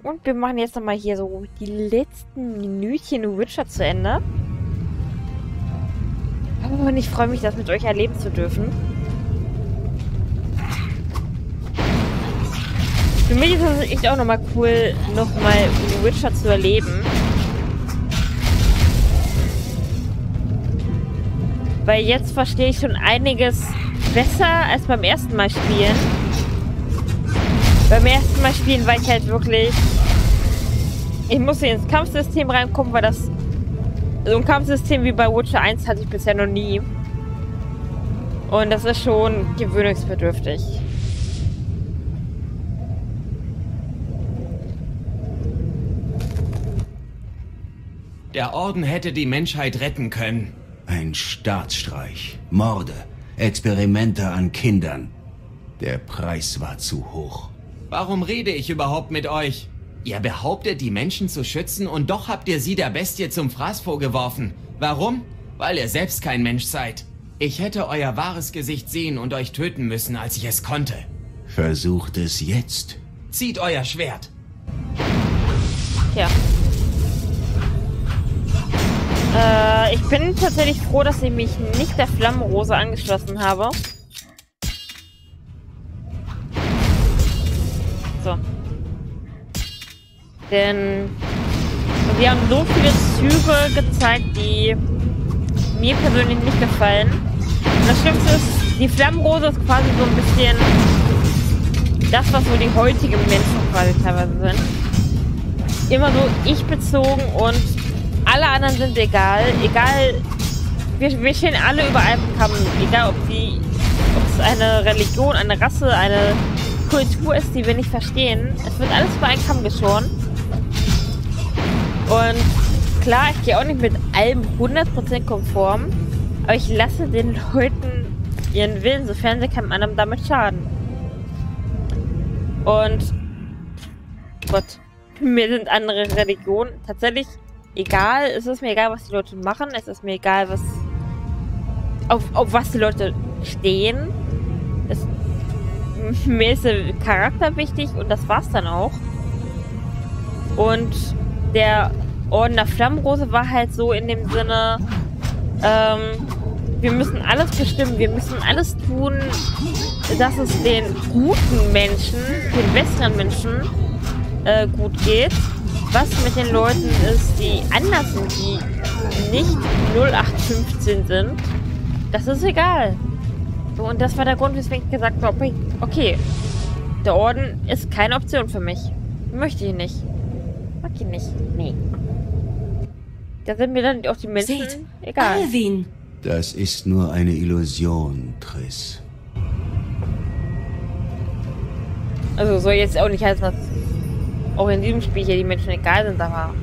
Und wir machen jetzt nochmal hier so die letzten Minütchen Witcher zu Ende. Und ich freue mich, das mit euch erleben zu dürfen. Für mich ist es echt auch nochmal cool, nochmal Witcher zu erleben. Weil jetzt verstehe ich schon einiges besser als beim ersten Mal spielen. Beim ersten Mal spielen war ich halt wirklich... Ich musste ins Kampfsystem reinkommen, weil das... So ein Kampfsystem wie bei Witcher 1 hatte ich bisher noch nie. Und das ist schon gewöhnungsbedürftig. Der Orden hätte die Menschheit retten können. Ein Staatsstreich, Morde, Experimente an Kindern. Der Preis war zu hoch. Warum rede ich überhaupt mit euch? Ihr behauptet, die Menschen zu schützen und doch habt ihr sie der Bestie zum Fraß vorgeworfen. Warum? Weil ihr selbst kein Mensch seid. Ich hätte euer wahres Gesicht sehen und euch töten müssen, als ich es konnte. Versucht es jetzt. Zieht euer Schwert. Ja. Ich bin tatsächlich froh, dass ich mich nicht der Flammenrose angeschlossen habe. So. Denn wir haben so viele Züge gezeigt, die mir persönlich nicht gefallen. Und das Schlimmste ist, die Flammenrose ist quasi so ein bisschen das, was so die heutigen Menschen quasi teilweise sind. Immer so ich-bezogen und alle anderen sind egal. Egal, wir stehen alle über einem Kamm. Egal, ob es eine Religion, eine Rasse, eine Kultur ist, die wir nicht verstehen. Es wird alles über einen Kamm geschoren. Und klar, ich gehe auch nicht mit allem 100% konform. Aber ich lasse den Leuten ihren Willen, sofern sie keinem anderen damit schaden. Und Gott, mir sind andere Religionen tatsächlich egal. Es ist mir egal, was die Leute machen. Es ist mir egal, was auf was die Leute stehen. Mir ist der Charakter wichtig und das war's dann auch. Und der Orden der Flammenrose war halt so in dem Sinne, wir müssen alles bestimmen, wir müssen alles tun, dass es den guten Menschen, den besseren Menschen gut geht. Was mit den Leuten ist, die anders sind, die nicht 0815 sind, das ist egal. So, und das war der Grund, weswegen ich gesagt habe, okay, der Orden ist keine Option für mich. Möchte ich nicht. Mag ich nicht. Nee. Da sind mir dann auch die Menschen egal. Alvin! Das ist nur eine Illusion, Triss. Also soll jetzt auch nicht heißen, dass auch in diesem Spiel hier die Menschen egal sind, aber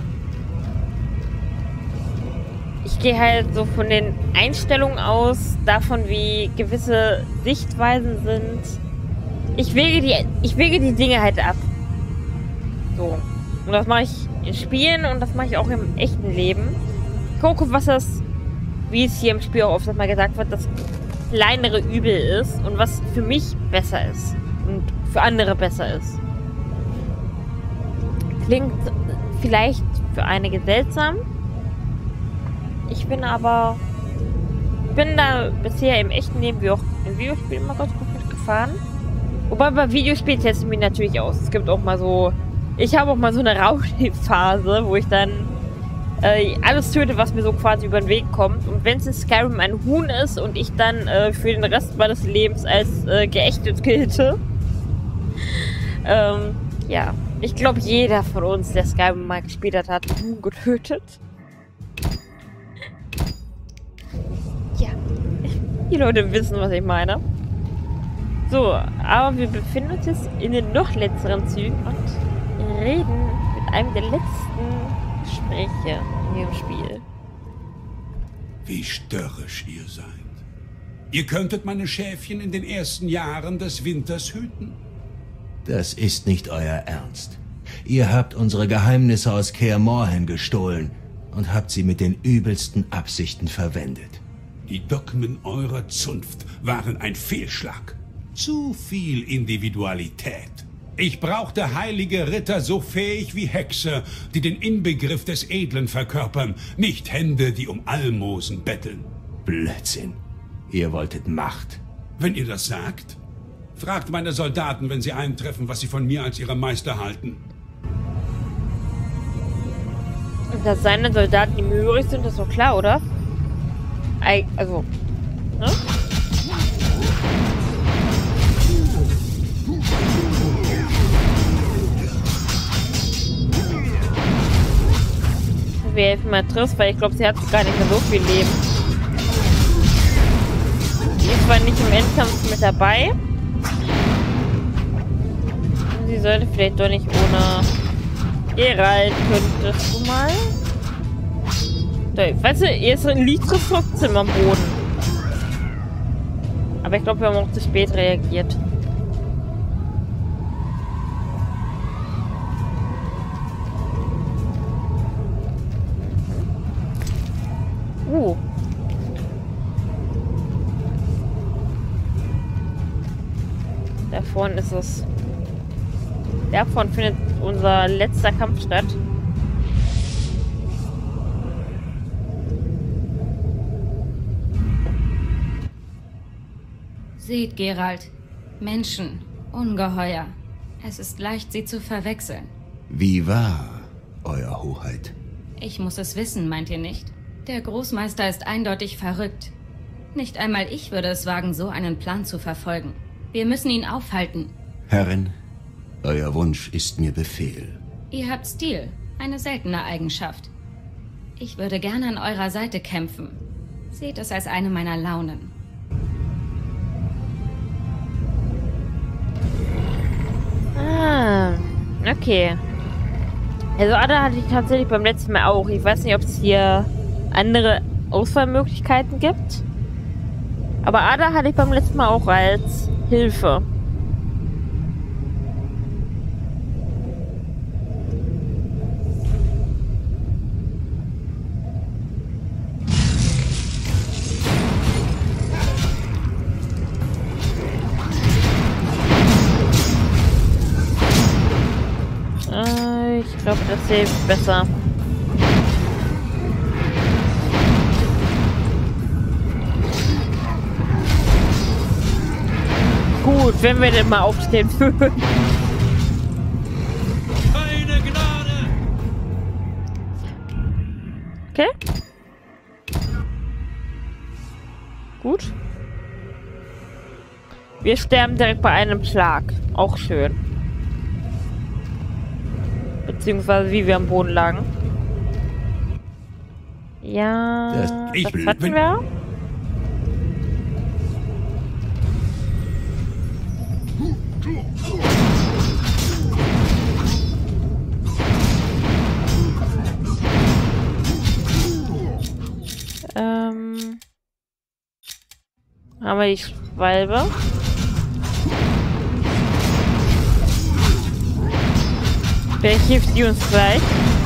ich gehe halt so von den Einstellungen aus, davon wie gewisse Sichtweisen sind. Ich wege die Dinge halt ab. So. Und das mache ich in Spielen und das mache ich auch im echten Leben. Ich gucke, was das, wie es hier im Spiel auch oft mal gesagt wird, das kleinere Übel ist und was für mich besser ist und für andere besser ist. Klingt vielleicht für einige seltsam. Ich bin da bisher im echten Leben wie auch im Videospiel immer ganz gut mitgefahren. Wobei bei Videospielen teste ich mich natürlich aus. Es gibt auch mal so, ich habe auch mal so eine Rauschphase, wo ich dann alles töte, was mir so quasi über den Weg kommt. Und wenn es in Skyrim ein Huhn ist und ich dann für den Rest meines Lebens als geächtet gelte. Ja. Ich glaube, jeder von uns, der Skyrim mal gespielt hat, hat einen Huhn getötet. Ja. Die Leute wissen, was ich meine. So, aber wir befinden uns jetzt in den noch letzteren Zügen und reden mit einem der letzten Gespräche in dem Spiel. Wie störrisch ihr seid. Ihr könntet meine Schäfchen in den ersten Jahren des Winters hüten. Das ist nicht euer Ernst. Ihr habt unsere Geheimnisse aus Kaer Morhen gestohlen und habt sie mit den übelsten Absichten verwendet. Die Dogmen eurer Zunft waren ein Fehlschlag. Zu viel Individualität. Ich brauchte heilige Ritter so fähig wie Hexer, die den Inbegriff des Edlen verkörpern, nicht Hände, die um Almosen betteln. Blödsinn. Ihr wolltet Macht. Wenn ihr das sagt, fragt meine Soldaten, wenn sie eintreffen, was sie von mir als ihre Meister halten. Dass seine Soldaten ihm übrig sind, ist doch klar, oder? Also, ne? Wir helfen mal Triss, weil ich glaube, sie hat gar nicht mehr so viel Leben. Sie ist zwar nicht im Endkampf mit dabei. Sie sollte vielleicht doch nicht ohne Geralt. Könntest du mal? Da, weißt du, jetzt liegt Triss trotzdem am Boden. Aber ich glaube, wir haben auch zu spät reagiert. Da vorne ist es. Davon findet unser letzter Kampf statt. Seht, Geralt. Menschen. Ungeheuer. Es ist leicht, sie zu verwechseln. Wie wahr, Euer Hoheit? Ich muss es wissen, meint ihr nicht? Der Großmeister ist eindeutig verrückt. Nicht einmal ich würde es wagen, so einen Plan zu verfolgen. Wir müssen ihn aufhalten. Herrin, euer Wunsch ist mir Befehl. Ihr habt Stil, eine seltene Eigenschaft. Ich würde gerne an eurer Seite kämpfen. Seht es als eine meiner Launen. Ah, okay. Also Ada hatte ich tatsächlich beim letzten Mal auch. Ich weiß nicht, ob es hier andere Auswahlmöglichkeiten gibt. Aber Ada hatte ich beim letzten Mal auch als Hilfe. Ich glaube, das hilft besser. Gut, wenn wir denn mal aufstehen fühlen. Keine Gnade! Okay. Gut. Wir sterben direkt bei einem Schlag. Auch schön. Beziehungsweise wie wir am Boden lagen. Ja, das hatten wir. Haben wir die Schwalbe. Vielleicht hilft die uns gleich.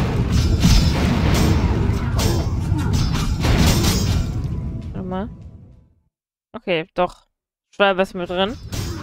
Warte mal. Okay, doch. Schwalbe ist mit drin.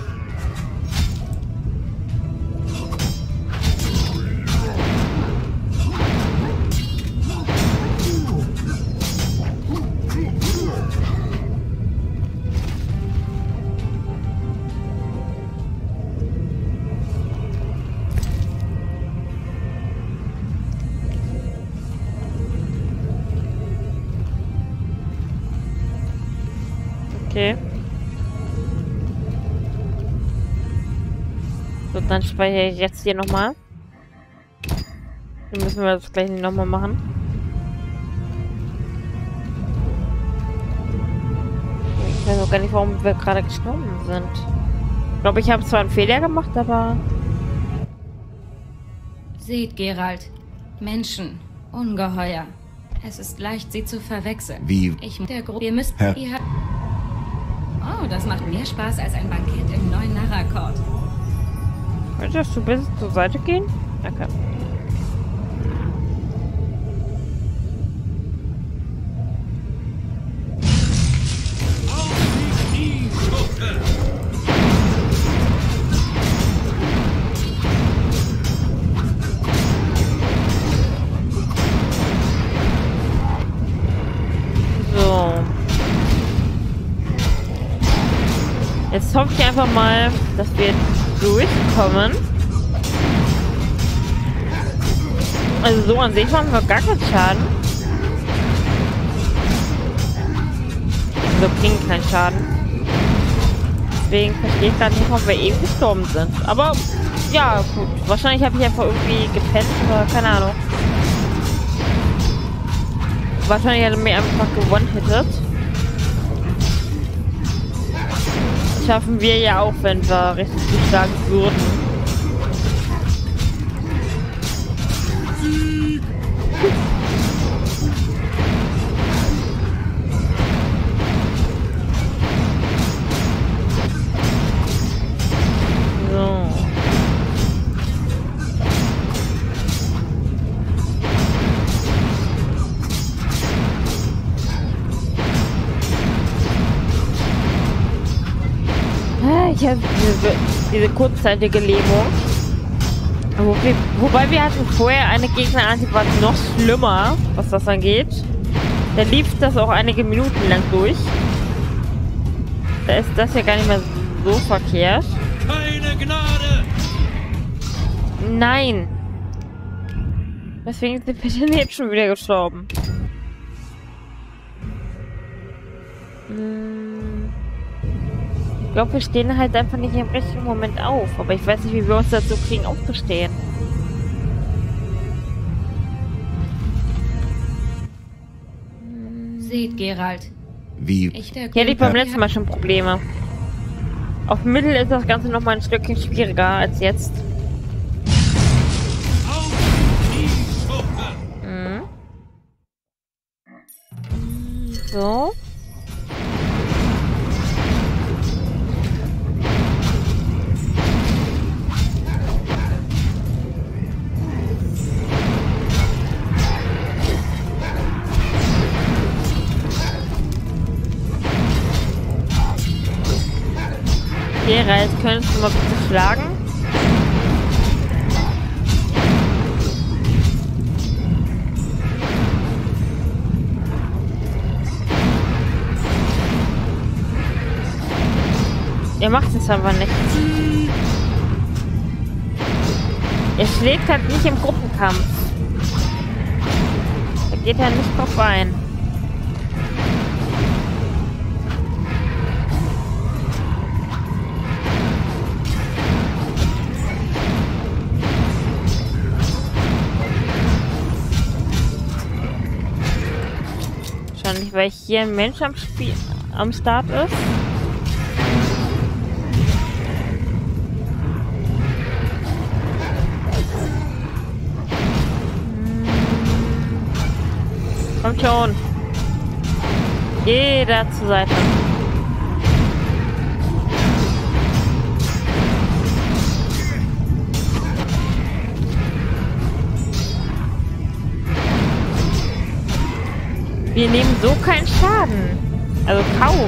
Okay. So, dann speichere ich jetzt hier nochmal. Dann müssen wir das gleich nicht nochmal machen. Ich weiß auch gar nicht, warum wir gerade gestorben sind. Ich glaube, ich habe zwar einen Fehler gemacht, aber... Seht, Geralt. Menschen. Ungeheuer. Es ist leicht, sie zu verwechseln. Wie? Wir müssen... Oh, das macht mehr Spaß als ein Bankett im neuen Narrakord. Könntest du ein bisschen zur Seite gehen? Danke. Jetzt hoffe ich einfach mal, dass wir durchkommen. Also so an sich machen wir gar keinen Schaden. Also kriegen keinen Schaden. Deswegen verstehe ich gerade nicht, warum wir eben gestorben sind. Aber ja, gut. Wahrscheinlich habe ich einfach irgendwie gepennt oder keine Ahnung. Wahrscheinlich hat er mir einfach gewonnen-hittet. Das schaffen wir ja auch, wenn wir richtig geschlagen würden. Ich habe diese kurzzeitige Lähmung. Wobei wir hatten vorher eine Gegnerart, die war noch schlimmer, was das angeht. Da lief das auch einige Minuten lang durch. Da ist das ja gar nicht mehr so verkehrt. Keine Gnade! Nein! Deswegen sind wir denn jetzt schon wieder gestorben. Ich glaube, wir stehen halt einfach nicht im richtigen Moment auf. Aber ich weiß nicht, wie wir uns dazu kriegen, aufzustehen. Seht, Geralt. Wie? Ich, der Hier hatte ich beim letzten Mal schon Probleme. Auf Mittel ist das Ganze nochmal ein Stückchen schwieriger als jetzt. Mhm. So. Geralt, könntest du mal bitte schlagen? Er macht es aber nicht. Er schlägt halt nicht im Gruppenkampf. Da geht er nicht drauf ein. Wahrscheinlich, weil hier ein Mensch am Start ist. Kommt schon. Jeder zur Seite. Wir nehmen so keinen Schaden. Also kaum.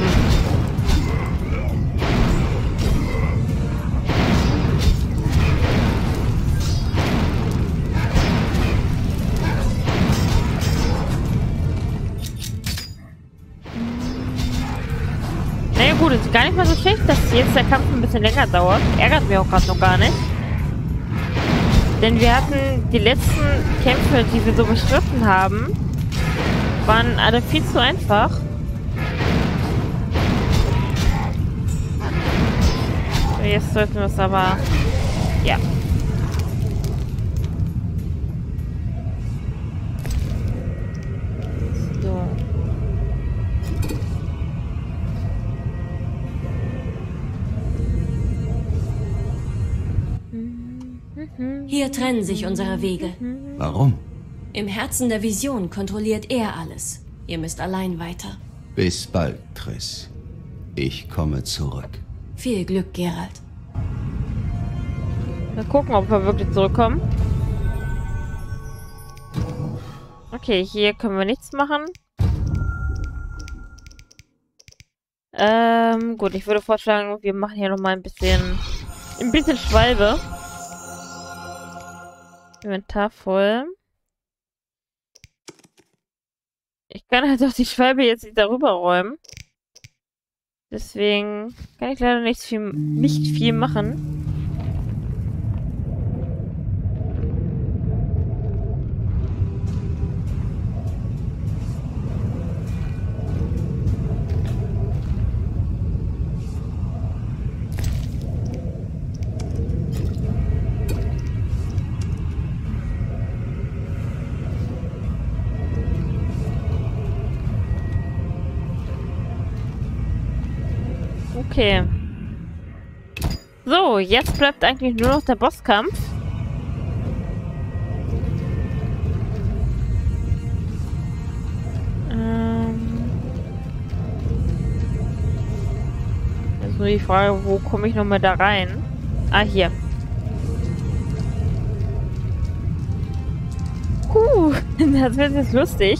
Naja gut, ist gar nicht mal so schlecht, dass jetzt der Kampf ein bisschen länger dauert. Ärgert mich auch gerade noch gar nicht. Denn wir hatten die letzten Kämpfe, die wir so bestritten haben, waren alle viel zu einfach. Jetzt sollten wir es aber... Ja. So. Hier trennen sich unsere Wege. Warum? Im Herzen der Vision kontrolliert er alles. Ihr müsst allein weiter. Bis bald, Triss. Ich komme zurück. Viel Glück, Geralt. Mal gucken, ob wir wirklich zurückkommen. Okay, hier können wir nichts machen. Gut, ich würde vorschlagen, wir machen hier nochmal ein bisschen Schwalbe. Inventar voll. Ich kann halt auch die Schwalbe jetzt nicht darüber räumen. Deswegen kann ich leider nicht viel machen. Okay. So, jetzt bleibt eigentlich nur noch der Bosskampf. Jetzt nur die Frage, wo komme ich nochmal da rein? Ah, hier. Das wird jetzt lustig.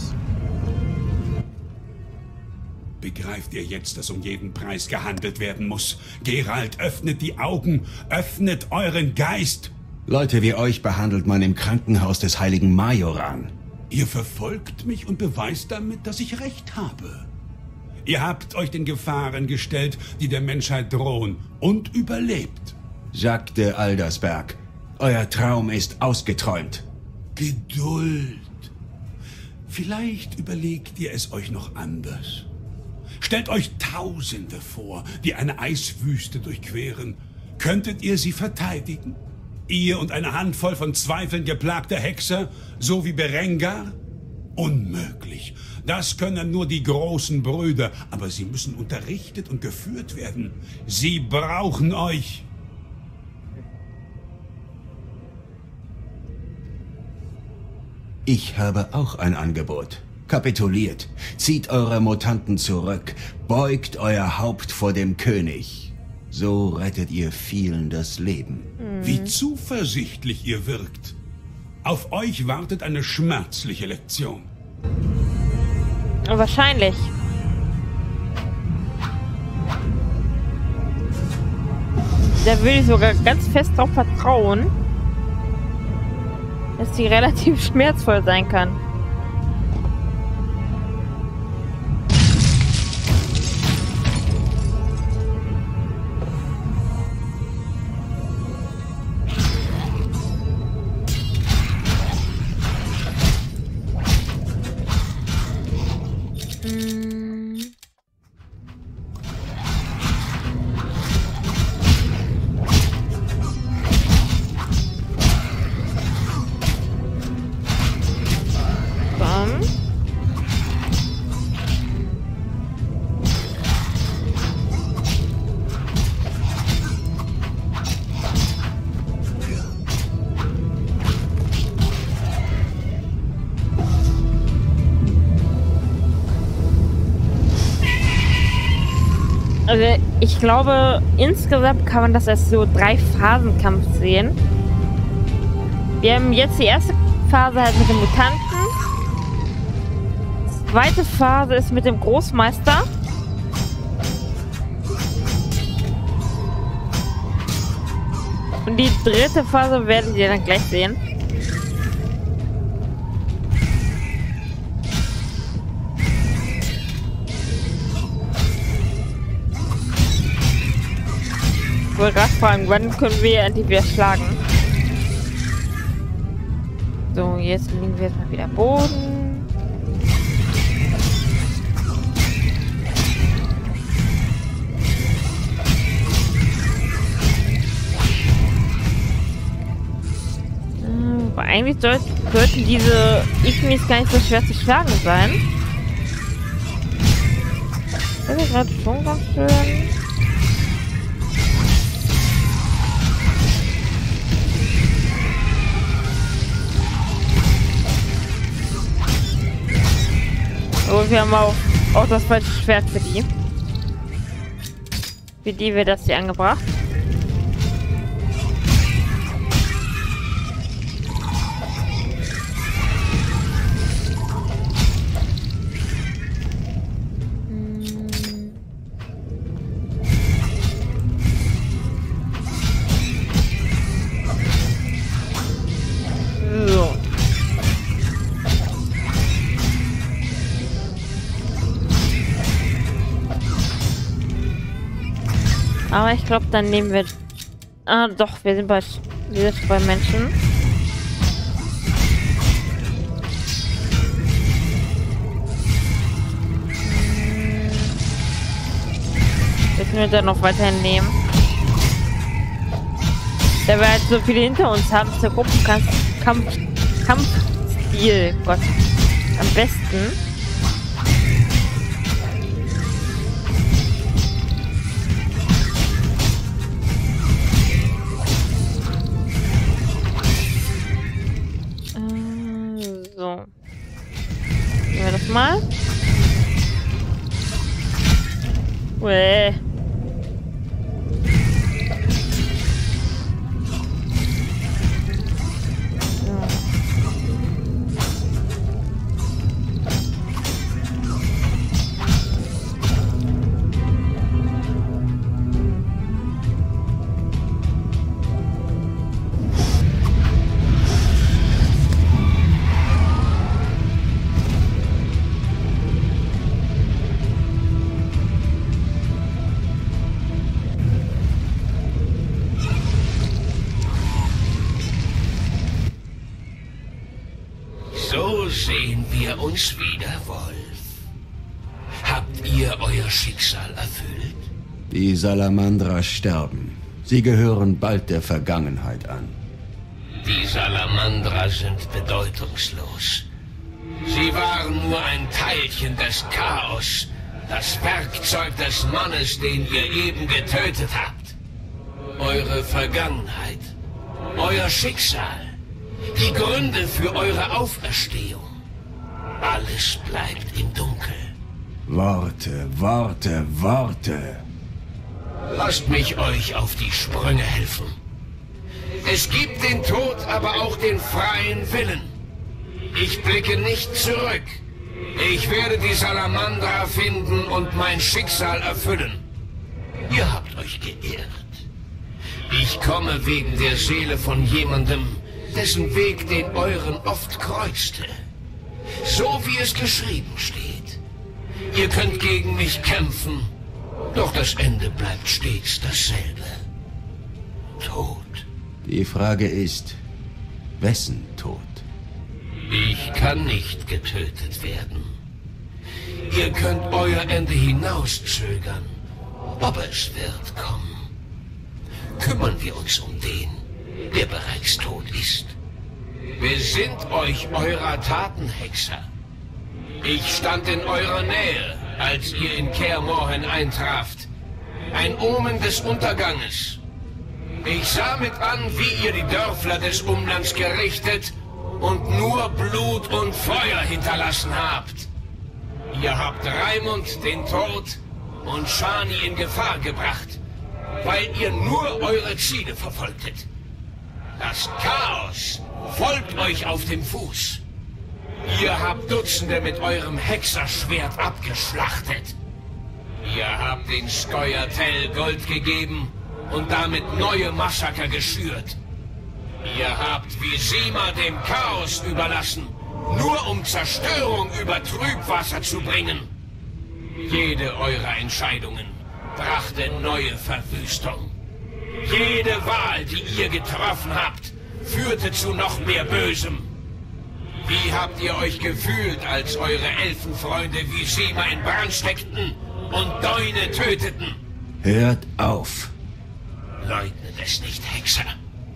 Begreift ihr jetzt, dass um jeden Preis gehandelt werden muss? Geralt, öffnet die Augen, öffnet euren Geist! Leute wie euch behandelt man im Krankenhaus des heiligen Majoran. Ihr verfolgt mich und beweist damit, dass ich recht habe. Ihr habt euch den Gefahren gestellt, die der Menschheit drohen, und überlebt. Jacques de Aldersberg, euer Traum ist ausgeträumt. Geduld. Vielleicht überlegt ihr es euch noch anders. Stellt euch Tausende vor, die eine Eiswüste durchqueren. Könntet ihr sie verteidigen? Ihr und eine Handvoll von Zweifeln geplagter Hexer, so wie Berengar? Unmöglich. Das können nur die großen Brüder, aber sie müssen unterrichtet und geführt werden. Sie brauchen euch. Ich habe auch ein Angebot. Kapituliert, zieht eure Mutanten zurück, beugt euer Haupt vor dem König. So rettet ihr vielen das Leben. Wie zuversichtlich ihr wirkt. Auf euch wartet eine schmerzliche Lektion. Wahrscheinlich. Da würde ich sogar ganz fest darauf vertrauen, dass sie relativ schmerzvoll sein kann. Also ich glaube, insgesamt kann man das als so 3-Phasen-Kampf sehen. Wir haben jetzt die erste Phase halt mit den Mutanten. Die zweite Phase ist mit dem Großmeister. Und die dritte Phase werdet ihr dann gleich sehen. Ich wollte gerade fragen, wann können wir endlich wieder schlagen? So, jetzt liegen wir erstmal wieder Boden. Aber eigentlich sollten diese Ignis gar nicht so schwer zu schlagen sein. Das ist gerade schon ganz schön. Und wir haben auch das falsche Schwert für die. Für die wird das hier angebracht. So. Aber ich glaube, dann nehmen wir... Ah, doch, wir sind bei Menschen. Wir können dann noch weiterhin nehmen. Da wir halt so viele hinter uns haben, ist der Kampfstil, Gott, am besten. So. Nehmen wir das mal. Uäh. So sehen wir uns wieder, Wolf. Habt ihr euer Schicksal erfüllt? Die Salamandra sterben. Sie gehören bald der Vergangenheit an. Die Salamandra sind bedeutungslos. Sie waren nur ein Teilchen des Chaos, das Werkzeug des Mannes, den ihr eben getötet habt. Eure Vergangenheit, euer Schicksal, die Gründe für eure Auferstehung. Alles bleibt im Dunkel. Worte, Worte, Worte. Lasst mich euch auf die Sprünge helfen. Es gibt den Tod, aber auch den freien Willen. Ich blicke nicht zurück. Ich werde die Salamandra finden und mein Schicksal erfüllen. Ihr habt euch geirrt. Ich komme wegen der Seele von jemandem, dessen Weg den euren oft kreuzte. So wie es geschrieben steht. Ihr könnt gegen mich kämpfen, doch das Ende bleibt stets dasselbe. Tod. Die Frage ist, wessen Tod? Ich kann nicht getötet werden. Ihr könnt euer Ende hinauszögern, aber es wird kommen. Kümmern wir uns um den, der bereits tot ist. Besinnt euch eurer Taten, Hexer. Ich stand in eurer Nähe, als ihr in Kaer Morhen eintraft. Ein Omen des Unterganges. Ich sah mit an, wie ihr die Dörfler des Umlands gerichtet und nur Blut und Feuer hinterlassen habt. Ihr habt Raimund den Tod und Shani in Gefahr gebracht, weil ihr nur eure Ziele verfolgtet. Das Chaos folgt euch auf dem Fuß. Ihr habt Dutzende mit eurem Hexerschwert abgeschlachtet. Ihr habt den Scoia'tael Gold gegeben und damit neue Massaker geschürt. Ihr habt Vizima dem Chaos überlassen, nur um Zerstörung über Trübwasser zu bringen. Jede eurer Entscheidungen brachte neue Verwüstung. Jede Wahl, die ihr getroffen habt, führte zu noch mehr Bösem. Wie habt ihr euch gefühlt, als eure Elfenfreunde Vizima in Brand steckten und Däune töteten? Hört auf! Leugnet es nicht, Hexer.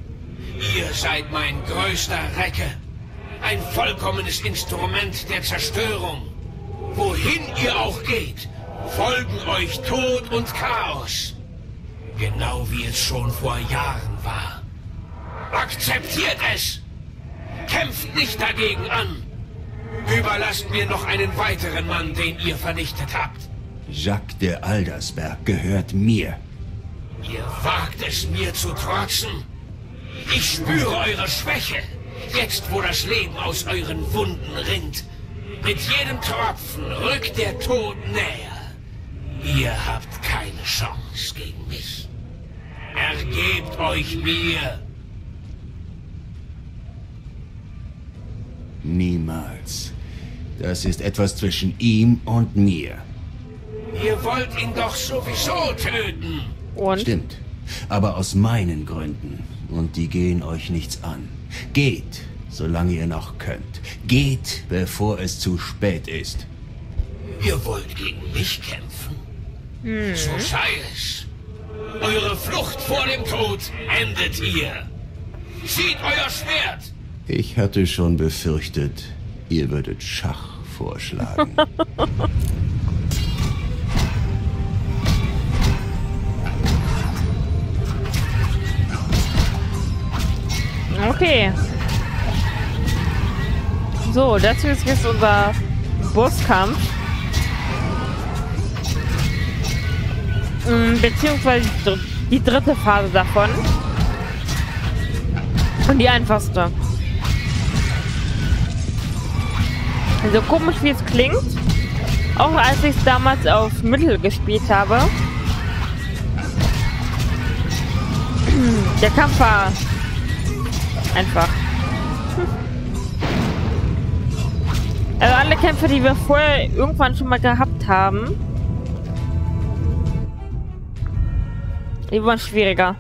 Ihr seid mein größter Recke. Ein vollkommenes Instrument der Zerstörung. Wohin ihr auch geht, folgen euch Tod und Chaos. Genau wie es schon vor Jahren war. Akzeptiert es! Kämpft nicht dagegen an! Überlasst mir noch einen weiteren Mann, den ihr vernichtet habt. Jacques de Aldersberg gehört mir. Ihr wagt es mir zu trotzen? Ich spüre eure Schwäche, jetzt wo das Leben aus euren Wunden rinnt. Mit jedem Tropfen rückt der Tod näher. Ihr habt keine Chance gegen mich. Ergebt euch mir! Niemals. Das ist etwas zwischen ihm und mir. Ihr wollt ihn doch sowieso töten. Und? Stimmt. Aber aus meinen Gründen. Und die gehen euch nichts an. Geht, solange ihr noch könnt. Geht, bevor es zu spät ist. Ihr wollt gegen mich kämpfen? So sei es. Eure Flucht vor dem Tod endet hier. Zieht euer Schwert! Ich hatte schon befürchtet, ihr würdet Schach vorschlagen. Okay. So, dazu ist jetzt unser Bosskampf. Beziehungsweise die dritte Phase davon. Und die einfachste. Also komisch wie es klingt. Auch als ich es damals auf Mittel gespielt habe. Der Kampf war einfach. Also alle Kämpfe, die wir vorher irgendwann schon mal gehabt haben, die waren schwieriger.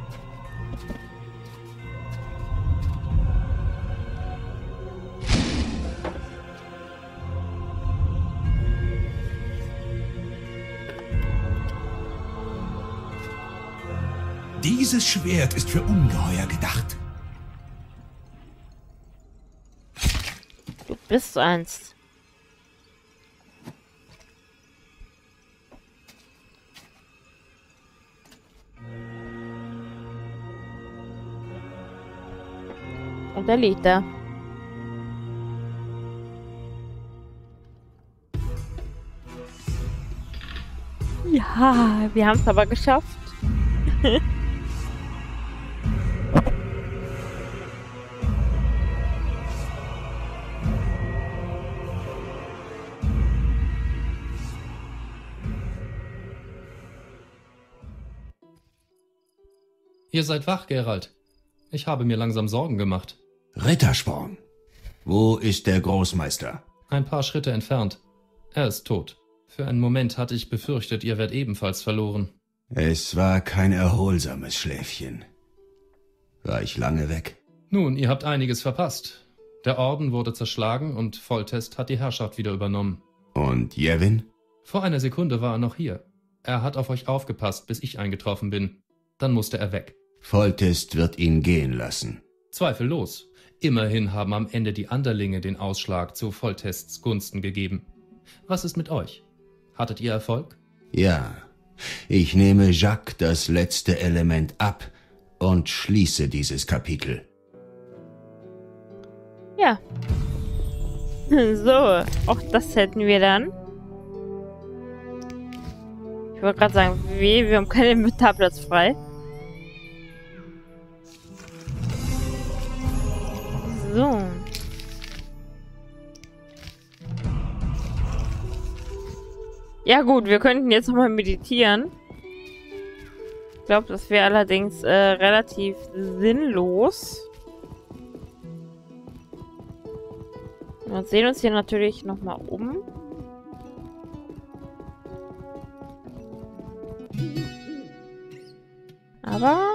Dieses Schwert ist für Ungeheuer gedacht. Du bist eins. Und da liegt er. Ja, wir haben es aber geschafft. Ihr seid wach, Geralt. Ich habe mir langsam Sorgen gemacht. Rittersporn. Wo ist der Großmeister? Ein paar Schritte entfernt. Er ist tot. Für einen Moment hatte ich befürchtet, ihr werdet ebenfalls verloren. Es war kein erholsames Schläfchen. War ich lange weg? Nun, ihr habt einiges verpasst. Der Orden wurde zerschlagen und Foltest hat die Herrschaft wieder übernommen. Und Yevon? Vor einer Sekunde war er noch hier. Er hat auf euch aufgepasst, bis ich eingetroffen bin. Dann musste er weg. Foltest wird ihn gehen lassen. Zweifellos. Immerhin haben am Ende die Anderlinge den Ausschlag zu Foltests Gunsten gegeben. Was ist mit euch? Hattet ihr Erfolg? Ja, ich nehme Jacques das letzte Element ab und schließe dieses Kapitel. Ja. So, auch das hätten wir dann. Ich wollte gerade sagen, wir haben keinen Inventarplatz frei. So. Ja gut, wir könnten jetzt nochmal meditieren. Ich glaube, das wäre allerdings relativ sinnlos. Wir sehen uns hier natürlich nochmal um. Aber...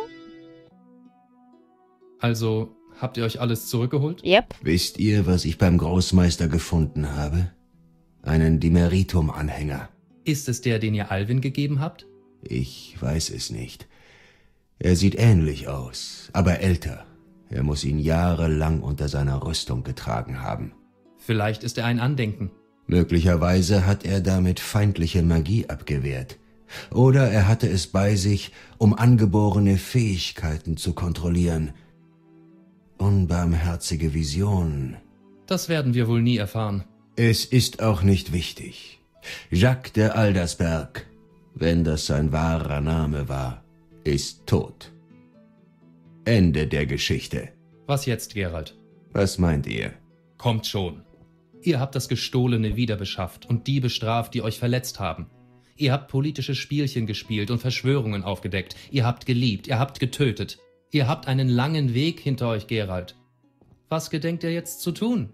Also, habt ihr euch alles zurückgeholt? Yep. Wisst ihr, was ich beim Großmeister gefunden habe? Einen Dimeritum-Anhänger. Ist es der, den ihr Alvin gegeben habt? Ich weiß es nicht. Er sieht ähnlich aus, aber älter. Er muss ihn jahrelang unter seiner Rüstung getragen haben. Vielleicht ist er ein Andenken. Möglicherweise hat er damit feindliche Magie abgewehrt. Oder er hatte es bei sich, um angeborene Fähigkeiten zu kontrollieren. Unbarmherzige Visionen. Das werden wir wohl nie erfahren. Es ist auch nicht wichtig. Jacques de Aldersberg, wenn das sein wahrer Name war, ist tot. Ende der Geschichte. Was jetzt, Geralt? Was meint ihr? Kommt schon. Ihr habt das Gestohlene wiederbeschafft und die bestraft, die euch verletzt haben. Ihr habt politische Spielchen gespielt und Verschwörungen aufgedeckt. Ihr habt geliebt, ihr habt getötet. Ihr habt einen langen Weg hinter euch, Geralt. Was gedenkt ihr jetzt zu tun?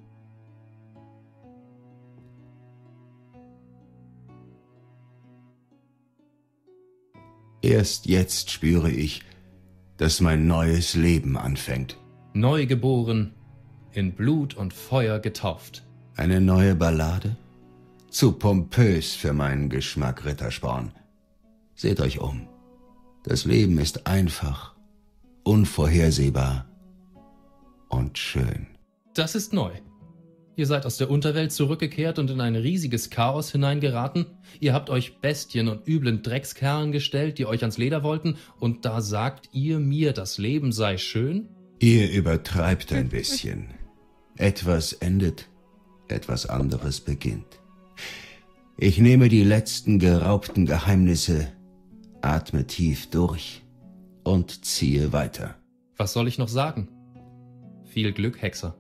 Erst jetzt spüre ich, dass mein neues Leben anfängt. Neu geboren, in Blut und Feuer getauft. Eine neue Ballade? Zu pompös für meinen Geschmack, Rittersporn. Seht euch um. Das Leben ist einfach, unvorhersehbar und schön. Das ist neu. Ihr seid aus der Unterwelt zurückgekehrt und in ein riesiges Chaos hineingeraten. Ihr habt euch Bestien und üblen Dreckskerlen gestellt, die euch ans Leder wollten, und da sagt ihr mir, das Leben sei schön? Ihr übertreibt ein bisschen. Etwas endet, etwas anderes beginnt. Ich nehme die letzten geraubten Geheimnisse, atme tief durch und ziehe weiter. Was soll ich noch sagen? Viel Glück, Hexer.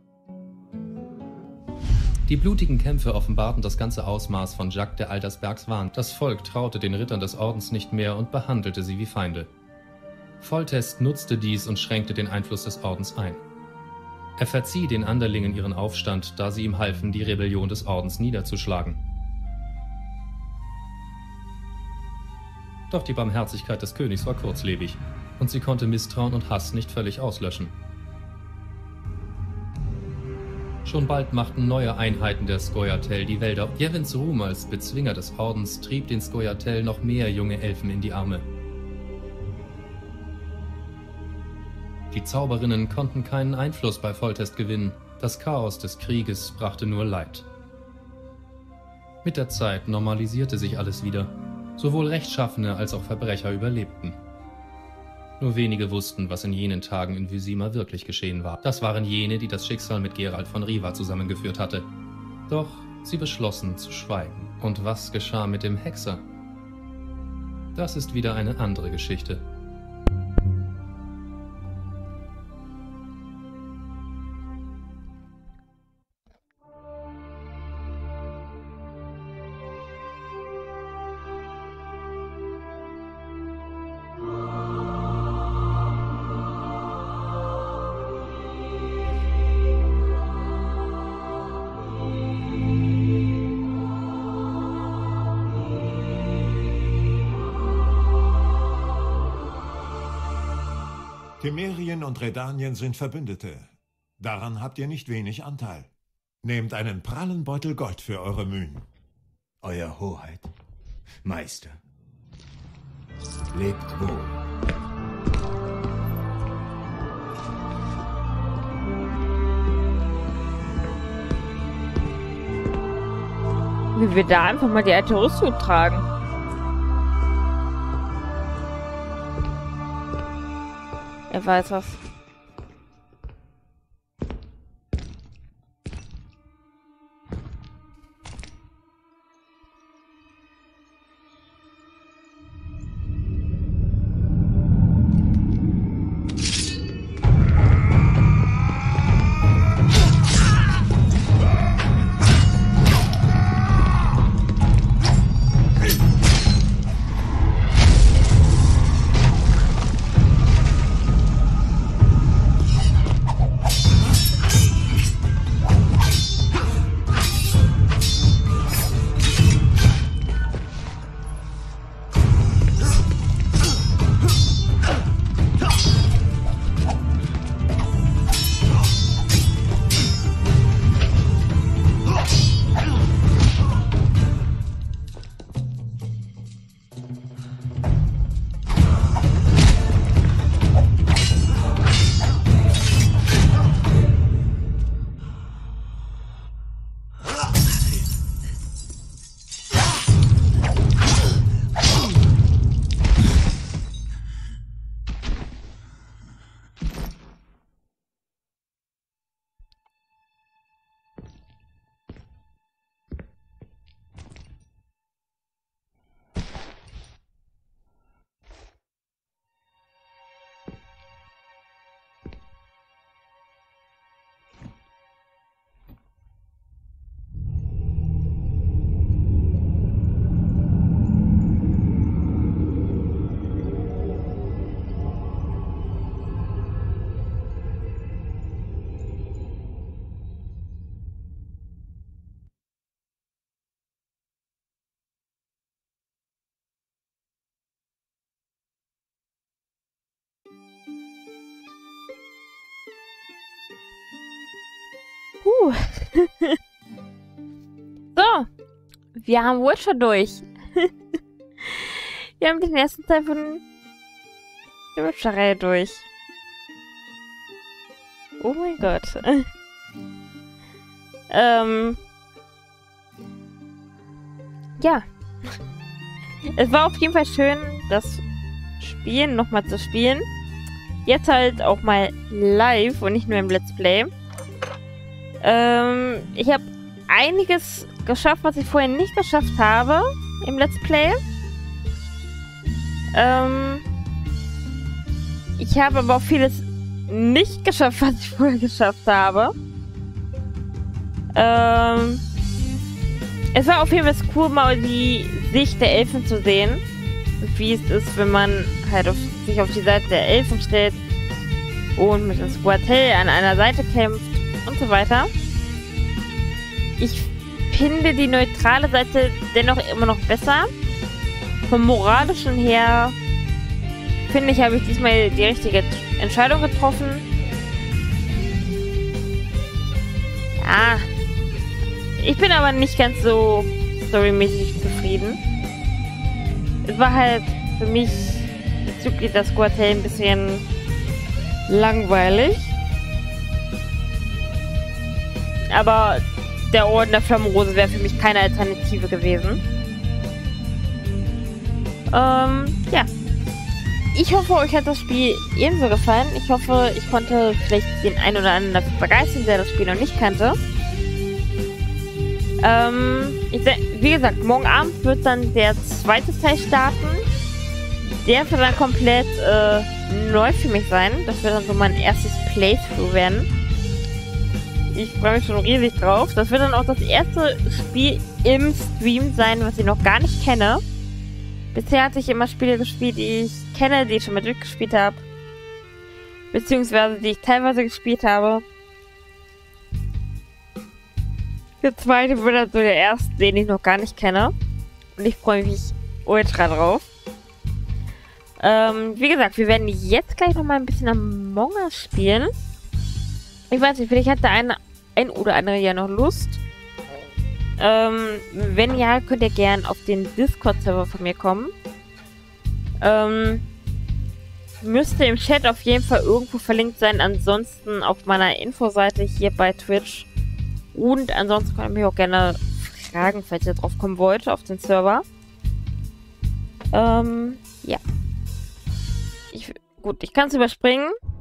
Die blutigen Kämpfe offenbarten das ganze Ausmaß von Jacques der Altersbergs Wahn. Das Volk traute den Rittern des Ordens nicht mehr und behandelte sie wie Feinde. Foltest nutzte dies und schränkte den Einfluss des Ordens ein. Er verzieh den Anderlingen ihren Aufstand, da sie ihm halfen, die Rebellion des Ordens niederzuschlagen. Doch die Barmherzigkeit des Königs war kurzlebig, und sie konnte Misstrauen und Hass nicht völlig auslöschen. Schon bald machten neue Einheiten der Scoia'tael die Wälder. Yevons Ruhm als Bezwinger des Ordens trieb den Scoia'tael noch mehr junge Elfen in die Arme. Die Zauberinnen konnten keinen Einfluss bei Foltest gewinnen. Das Chaos des Krieges brachte nur Leid. Mit der Zeit normalisierte sich alles wieder. Sowohl Rechtschaffene als auch Verbrecher überlebten. Nur wenige wussten, was in jenen Tagen in Vizima wirklich geschehen war. Das waren jene, die das Schicksal mit Geralt von Riva zusammengeführt hatte. Doch sie beschlossen zu schweigen. Und was geschah mit dem Hexer? Das ist wieder eine andere Geschichte. Temerien und Redanien sind Verbündete. Daran habt ihr nicht wenig Anteil. Nehmt einen prallen Beutel Gold für eure Mühen. Euer Hoheit, Meister, lebt wohl. Wie wir da einfach mal die alte Rüstung tragen. Er weiß was. So. Wir haben Witcher durch. Wir haben den ersten Teil von der Witcher-Reihe durch. Oh mein Gott. Ja. Es war auf jeden Fall schön, das Spielen nochmal zu spielen. Jetzt halt auch mal live und nicht nur im Let's Play. Ich habe einiges geschafft, was ich vorher nicht geschafft habe im Let's Play. Ich habe aber auch vieles nicht geschafft, was ich vorher geschafft habe. Es war auf jeden Fall cool, mal die Sicht der Elfen zu sehen. Wie es ist, wenn man halt sich auf die Seite der Elfen stellt und mit dem Squirtle an einer Seite kämpft und so weiter. Ich finde die neutrale Seite dennoch immer noch besser. Vom Moralischen her finde ich, habe ich diesmal die richtige Entscheidung getroffen. Ja. Ich bin aber nicht ganz so storymäßig zufrieden. Es war halt für mich bezüglich das Squirtle ein bisschen langweilig. Aber der Orden der Flammenrose wäre für mich keine Alternative gewesen. Ja. Ich hoffe, euch hat das Spiel ebenso gefallen. Ich hoffe, ich konnte vielleicht den einen oder anderen dafür begeistern, der das Spiel noch nicht kannte. Wie gesagt, morgen Abend wird dann der zweite Teil starten. Der wird dann komplett neu für mich sein. Das wird dann so mein erstes Playthrough werden. Ich freue mich schon riesig drauf. Das wird dann auch das erste Spiel im Stream sein, was ich noch gar nicht kenne. Bisher hatte ich immer Spiele gespielt, die ich kenne, die ich schon mal durchgespielt habe. Beziehungsweise die ich teilweise gespielt habe. Der zweite wird dann so der erste, den ich noch gar nicht kenne. Und ich freue mich ultra drauf. Wie gesagt, wir werden jetzt gleich nochmal ein bisschen Among Us spielen. Ich weiß nicht, vielleicht hat der ein oder andere ja noch Lust. Wenn ja, könnt ihr gern auf den Discord-Server von mir kommen. Müsste im Chat auf jeden Fall irgendwo verlinkt sein. Ansonsten auf meiner Infoseite hier bei Twitch. Und ansonsten könnt ihr mich auch gerne fragen, falls ihr drauf kommen wollt, auf den Server. Ja. Gut, ich kann es überspringen.